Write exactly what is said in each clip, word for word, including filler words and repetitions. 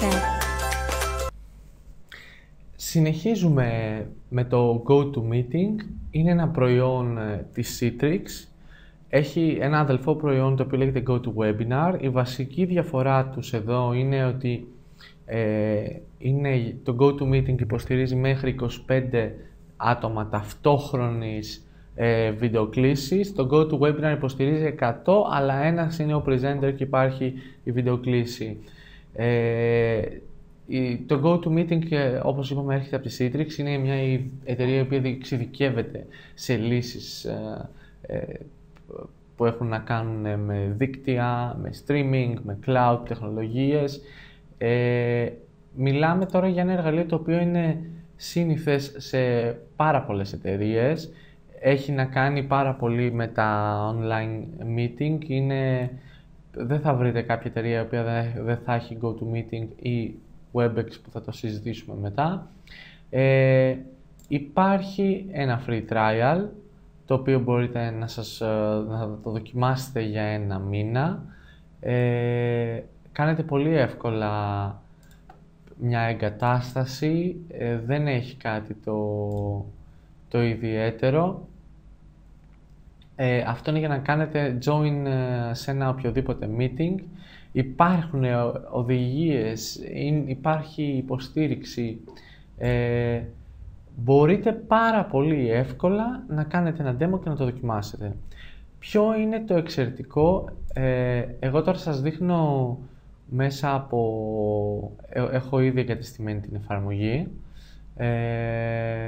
Συνεχίζουμε με το GoToMeeting. Είναι ένα προϊόν της Citrix. Έχει ένα αδελφό προϊόν το οποίο λέγεται GoToWebinar. Η βασική διαφορά τους εδώ είναι ότι ε, είναι, το GoToMeeting υποστηρίζει μέχρι είκοσι πέντε άτομα ταυτόχρονης ε, βιντεοκλήσης. Το GoToWebinar υποστηρίζει εκατό, αλλά ένας είναι ο presenter και υπάρχει η βιντεοκλήση. Ε, Το GoToMeeting, όπως είπαμε, έρχεται από τη Citrix. Είναι μια εταιρεία η οποία εξειδικεύεται σε λύσεις ε, ε, που έχουν να κάνουν με δίκτυα, με streaming, με cloud τεχνολογίες. Ε, μιλάμε τώρα για ένα εργαλείο το οποίο είναι σύνηθες σε πάρα πολλές εταιρείες. Έχει να κάνει πάρα πολύ με τα online meeting. Είναι, δεν θα βρείτε κάποια εταιρεία η οποία δεν θα έχει GoToMeeting ή Webex που θα το συζητήσουμε μετά. Ε, υπάρχει ένα free trial το οποίο μπορείτε να, σας, να το δοκιμάσετε για ένα μήνα. Ε, κάνετε πολύ εύκολα μια εγκατάσταση, ε, δεν έχει κάτι το, το ιδιαίτερο. Ε, αυτό είναι για να κάνετε join σε ένα οποιοδήποτε meeting. Υπάρχουν οδηγίες, υπάρχει υποστήριξη. Ε, μπορείτε πάρα πολύ εύκολα να κάνετε ένα demo και να το δοκιμάσετε. Ποιο είναι το εξαιρετικό? Ε, εγώ τώρα σας δείχνω μέσα από... Έχω ήδη εγκατεστημένη την εφαρμογή. Ε,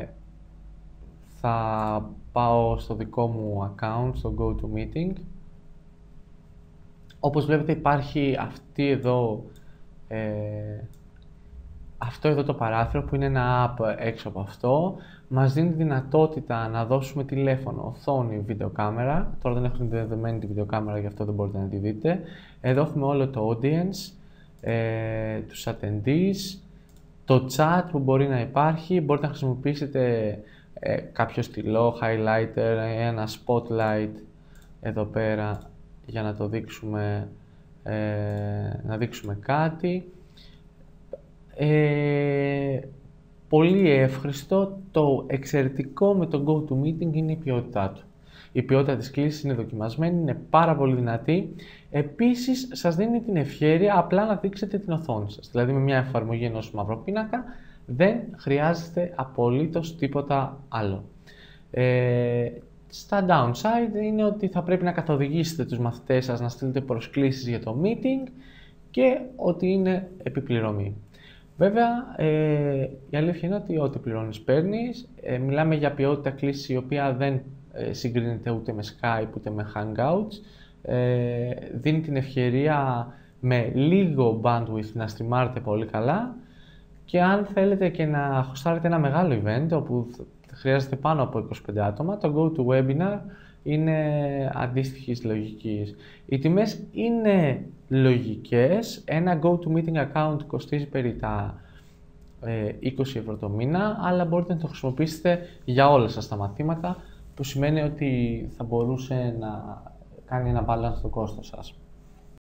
θα πάω στο δικό μου account, στο GoToMeeting. Όπως βλέπετε υπάρχει αυτή εδώ, ε, αυτό εδώ το παράθυρο που είναι ένα app έξω από αυτό. Μας δίνει δυνατότητα να δώσουμε τηλέφωνο, οθόνη, βιντεοκάμερα. Τώρα δεν έχω συνδεδεμένη τη βιντεοκάμερα, γι' αυτό δεν μπορείτε να τη δείτε. Εδώ έχουμε όλο το audience, ε, τους attendees, το chat που μπορεί να υπάρχει. Μπορείτε να χρησιμοποιήσετε ε, κάποιο στυλό, highlighter, ένα spotlight εδώ πέρα, για να το δείξουμε, ε, να δείξουμε κάτι. Ε, πολύ εύχριστο. Το εξαιρετικό με το GoToMeeting είναι η ποιότητά του. Η ποιότητα της κλήσης είναι δοκιμασμένη, είναι πάρα πολύ δυνατή. Επίσης, σας δίνει την ευχέρεια απλά να δείξετε την οθόνη σας. Δηλαδή, με μια εφαρμογή ενός μαυροπίνακα, δεν χρειάζεται απολύτως τίποτα άλλο. Ε, Στα downside είναι ότι θα πρέπει να καθοδηγήσετε τους μαθητές σας να στείλετε προσκλήσεις για το meeting και ότι είναι επιπληρωμή. Βέβαια, ε, η αλήθεια είναι ότι ό,τι πληρώνεις παίρνεις. Ε, μιλάμε για ποιότητα κλήσης η οποία δεν ε, συγκρίνεται ούτε με Skype ούτε με Hangouts. Ε, δίνει την ευκαιρία με λίγο bandwidth να στριμάρετε πολύ καλά, και αν θέλετε και να χωστάρετε ένα μεγάλο event όπου χρειάζεται πάνω από είκοσι πέντε άτομα, το GoToWebinar είναι αντίστοιχης λογικής. Οι τιμές είναι λογικές. Ένα GoToMeeting account κοστίζει περί τα ε, είκοσι ευρώ το μήνα, αλλά μπορείτε να το χρησιμοποιήσετε για όλα σας τα μαθήματα, που σημαίνει ότι θα μπορούσε να κάνει ένα balance στο κόστος σας.